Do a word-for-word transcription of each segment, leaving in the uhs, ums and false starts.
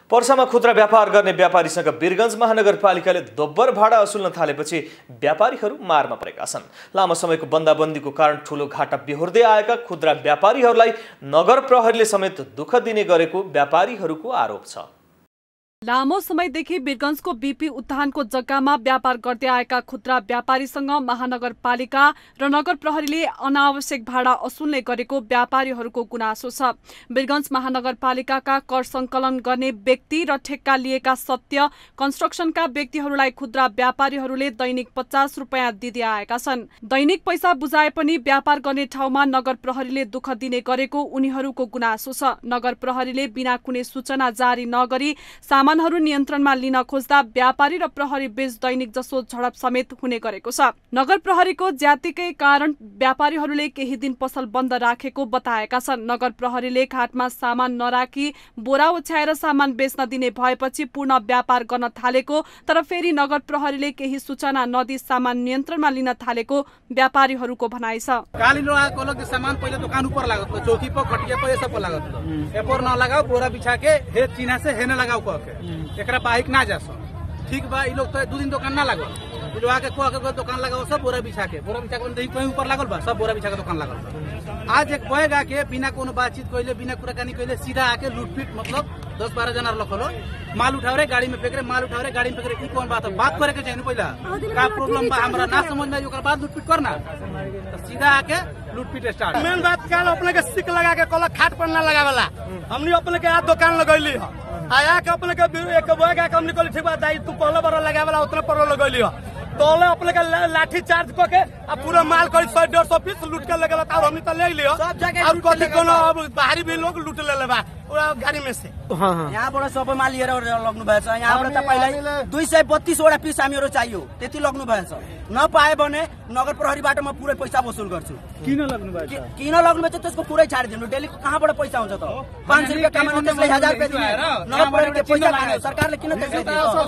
पर्सामा खुद्रा व्यापार गर्ने व्यापारीसँग वीरगञ्ज महानगरपालिकाले दोब्बर भाडा असुल्न थालेपछि व्यापारीहरू मारमा परेका छन्। लामो समयको बन्दाबन्दीको कारण ठूलो घाटा बेहोर्दै आएका खुद्रा व्यापारीहरूलाई नगर प्रहरीले समेत दुःख दिने गरेको व्यापारीहरूको आरोप छ। लामो समयदेखि वीरगञ्जको बीपी उद्यानको जग्गामा व्यापार गर्दै आएका खुद्रा व्यापारीसँग महानगरपालिका र नगर प्रहरीले अनावश्यक भाडा असुल्ने गरेको व्यापारीहरूको गुनासो छ। वीरगञ्ज महानगरपालिकाका कर संकलन गर्ने व्यक्ति र ठेक्का लिएका सत्य कन्स्ट्रक्सनका व्यक्तिहरूलाई खुद्रा व्यापारीहरूले दैनिक पचास रुपियाँ दिँदै आएका छन्। दैनिक पैसा बुझाए पनि व्यापार गर्ने ठाउँमा नगर प्रहरीले दुःख दिने गरेको उनीहरूको गुनासो छ। नगर प्रहरीले बिना कुनै सूचना जारी नगरी सामानहरू नियन्त्रणमा लिन खोज्दा व्यापारी र प्रहरी बीच दैनिक जसो झडप समेत हुने गरेको छ। नगर प्रहरीको ज्यातीकै कारण व्यापारीहरूले केही दिन पसल बन्द राखेको बताएका छन्। नगर प्रहरीले घाटमा सामान नराखी बोरा ओछ्याएर सामान बेच्न दिने भएपछि पूर्ण व्यापार गर्न थालेको, तर फेरि नगर प्रहरीले केही सूचना नदी सामान नियन्त्रणमा लिन थालेको व्यापारीहरूको भनाइ छ। काली लोहाको लगे सामान पहिले दुकान ऊपर लागत तो चौकी पर खटिया पर सब लागत तो एपर न लगाओ बोरा बिछा के हे चिन्हा से हे न लगाओ कह के एकरा बाइक ना जा सब ठीक बा। इ लोग तो दो दिन दुकान ना लागल लोहा के कह के दुकान लगाओ सब बोरा बिछा के बोरा बिछा के देखि कहीं ऊपर लागल बा सब बोरा बिछा के दुकान लागल बा। आज एक बैग आके बिना कोनो बातचीत कइले बिना कुराकानी कइले सीधा आके लूटपीट मतलब दस बारह जना रखलो माल उठाओ रे गाड़ी में फेंक रे माल उठाओ रे गाड़ी में फेंक रे। ई कौन बात है? बात करे के चाहिए पहिला का प्रॉब्लम बा हमरा ना समझ में ओकर बाद लूटपीट करना तो सीधा आके लूटपीट स्टार्ट। मेन बात काल अपने के सिक लगा के कल खाट पर ना लगावेला हमनी अपने के आज दुकान लगैली ह आया के अपने के एक बैग आके हमनी कहली ठीक बा दाई तू पहले बार लगावेला उतना पर लगैली ह तोले अपने के लाठी चार्ज क के आ पूरा माल करी सौ डेढ़ सौ पीस लूट के लगेला और हमनी त ले लियो सब जगह और कथि कोनो अब बाहरी भी लोग लूट ले लेबा पूरा गाड़ी में से। हां हां यहाँ बडा सब माल लिएर लग्नु भएछ। यहाँ बडा त पहिला दुई सय बत्तीस वटा पीस हामीहरु चाहियो त्यति लग्नु भएछ। नपाए भने नगर प्रहरीबाट म पुरै पैसा वसुल गर्छु। किन लग्नु भएछ? किन लग्नु भएछ त्यसको पुरै छाड दिनु। डेली कहाँबाट पैसा हुन्छ त? पाँच सय रुपैयाँ कमाउनु त्यसले हजार रुपैयाँ दिनु। नगर प्रहरीले पैसा खायो सरकारले किन त्यसले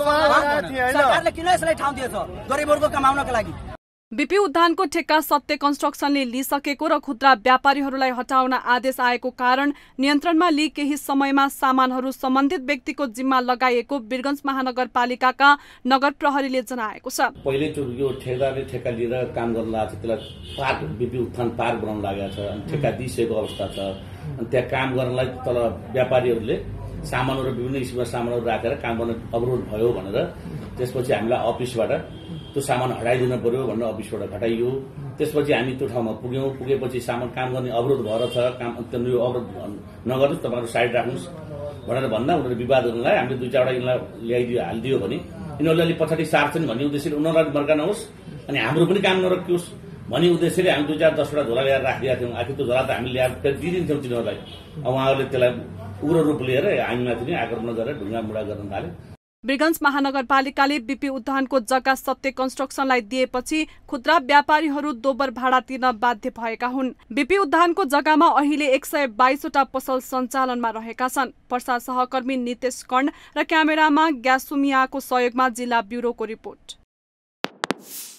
दिन्छ? सरकारले किन यसलाई ठाउँ दिएछ गरिबहरुको कमाउनको लागि? बीपी उद्यानको ठेक्का सत्य कन्स्ट्रक्सनले लिइसकेको र खुद्रा व्यापारीहरूलाई हटाउन आदेश आएको कारण नियन्त्रणमा लिई केही समयमा सामानहरू सम्बन्धित व्यक्तिको जिम्मा लगाइएको वीरगञ्ज महानगरपालिकाका नगर प्रहरीले जनाएको छ। पहिले यो ठेकेदारले ठेक्का लिएर काम गर्न लागेको छ, त्यसलाई पार्क बीपी उद्यान पार्क बनाउन लागेको छ अनि ठेक्का दिइसकेको अवस्था छ। अनि त्यहाँ काम गर्नलाई तल व्यापारीहरूले सामानहरू विभिन्न किसिमका सामानहरू राखेर काम गर्न अवरोध भयो भनेर त्यसपछि हामीलाई अफिसबाट त्यो सामान हटाइदिनु पर्यो भनेर अफिसबाट हटाइयो। त्यसपछि हामी त्यो ठाउँमा पुग्यौं। पुगेपछि सामान काम गर्ने अवरोध भएर छ, काम यो अवरोध नगर्नुहोस् तपाईँहरू साइड राख्नुहोस् भनेर भन्दा उनीहरूले विवाद गर्नलाई हामीले दुई चारवटा यिनलाई ल्याइदियो हालिदियो भने यिनीहरूले अलिक पछाडि सार्छन् भन्ने उद्देश्यले उनीहरूलाई मर्का नहोस् अनि हाम्रो पनि काम नरोकियोस् भन्ने उद्देश्यले हामी दुई चार दसवटा झोला ल्याएर राखिदिएका थियौँ। आखिर त्यो झोला त हामी ल्याएर फेरि दिइदिन्थ्यौँ तिनीहरूलाई। अब उहाँहरूले त्यसलाई उग्र रूप लिएर हामीमाथि नै आक्रमण गरेर ढुङ्गा मुढा गर्न थाले। वीरगञ्ज महानगरपालिकाले बीपी उद्यानको जग्गा सत्य कन्स्ट्रक्सनलाई दिएपछि खुद्रा व्यापारीहरू दोब्बर भाडा तिर्न बाध्य भएका हुन्। बीपी उद्यानको जग्गामा अहिले एक सय बाइसवटा पसल सञ्चालनमा रहेका छन्। पर्सा सहकर्मी नितेश कर्ण र क्यामेरामा ग्यासुमियाको सहयोगमा जिल्ला ब्युरोको रिपोर्ट।